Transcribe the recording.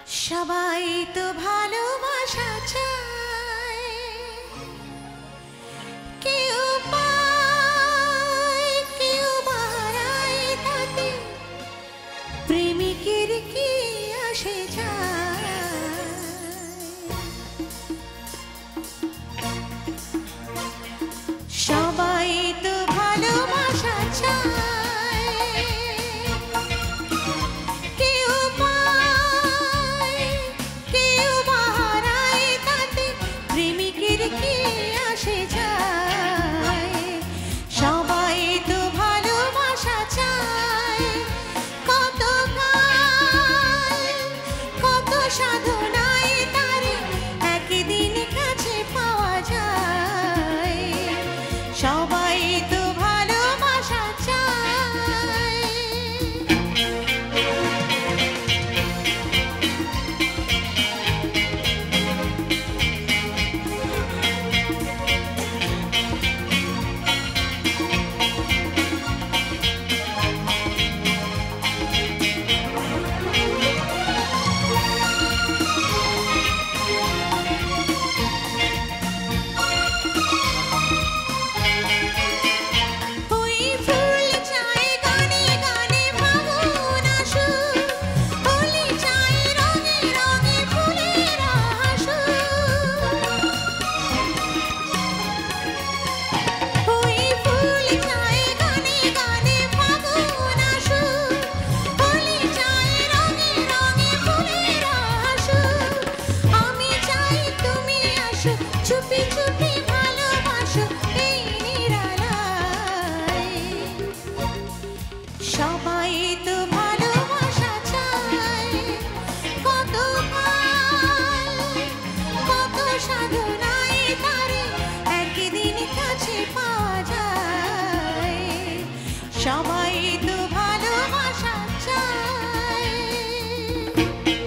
সবাই তো ভালোবাসা চায়, কেউ পায় কেউ বাড়ায়, তাতে প্রেমিকের কি আসে যায়। সবাই তো ভালোবাসা চায়, কেউ পায় কেউ বাড়ায়, তাতে প্রেমিকের কি আসে যায়। সবাই তো ভালোবাসা চায়, কত কাল কত সাধনায় তারে একদিন কাছে পাওয়া যায়। সবাই তো ভালোবাসা চায়। চুপি চুপি ভালোবাসো এই নিরালায়। সবাই তো ভালোবাসা চায়, কত কাল কত সাধনায় তারে একদিন কাছে পাওয়া যায়। সবাই তো ভালোবাসা চায়।